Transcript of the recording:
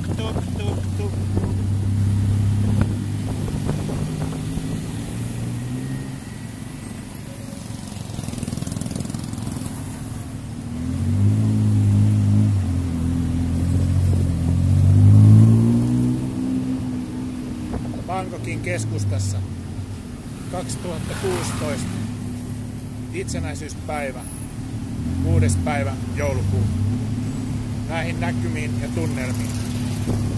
Tuk, tuk, tuk. Bangkokin keskustassa 2016 itsenäisyyspäivä 6. päivä joulukuuta. Näihin näkymiin ja tunnelmiin.